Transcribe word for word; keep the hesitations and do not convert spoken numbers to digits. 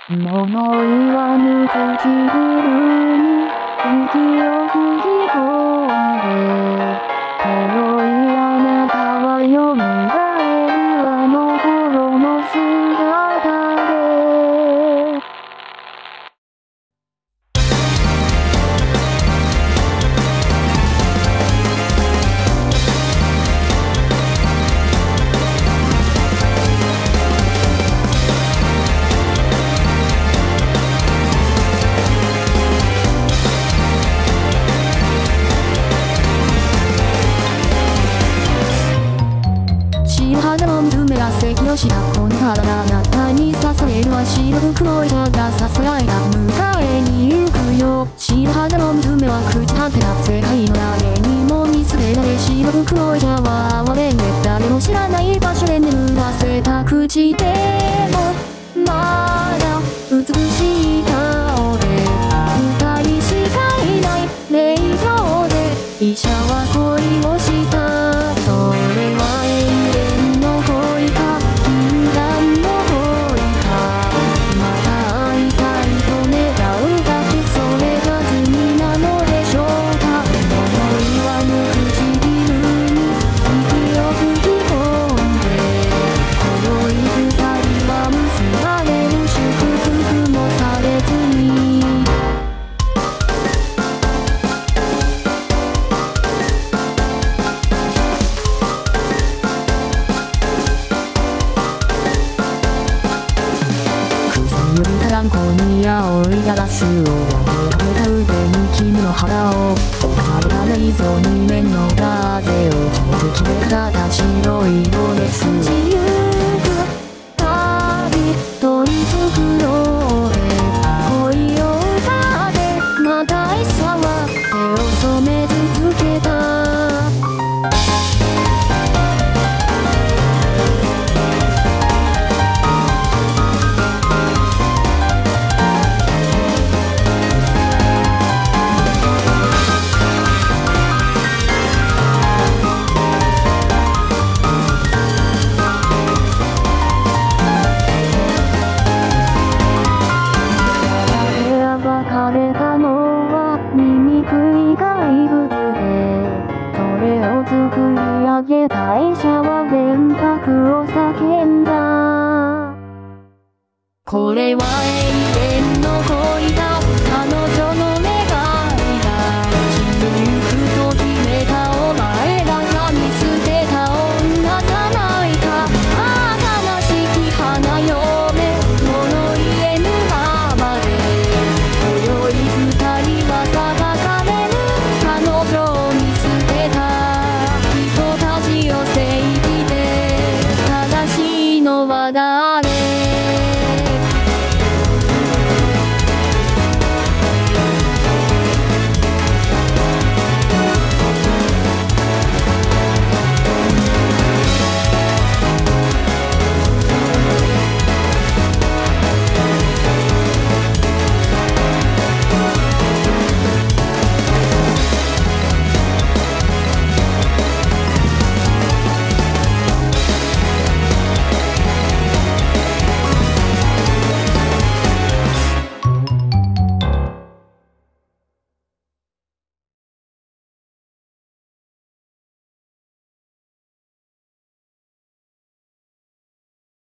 物言わぬ唇に息を吹き込んで、今宵あなたは蘇るあの頃の姿で。肌のぬめらせの白子の肌があなたに支えるは白く黒い歯がささやいた迎えに行くよ。白肌のぬめは朽ち果てた世界の誰にも見捨てられ、白く黒い歯は哀れんで誰も知らない場所で眠らせた口でもまだ美しい顔で二人しかいない霊場で医者は恋をした。それは永遠の恋か禁断の恋か、また会いたいと願うだけ、それが罪なのでしょうか。物言わぬ唇に息を吹き込んで、今宵二人は結ばれる、祝福もされずに。ランコに青いガラスをかけた腕に君の肌を離れられぞに面の風を吹き出た白い色です。自由く旅取り繕え恋を歌ってまた医者は手を染め続けた。枯れたのは醜い怪物で、それを作り上げた医者は連泊を叫んだ。これは永遠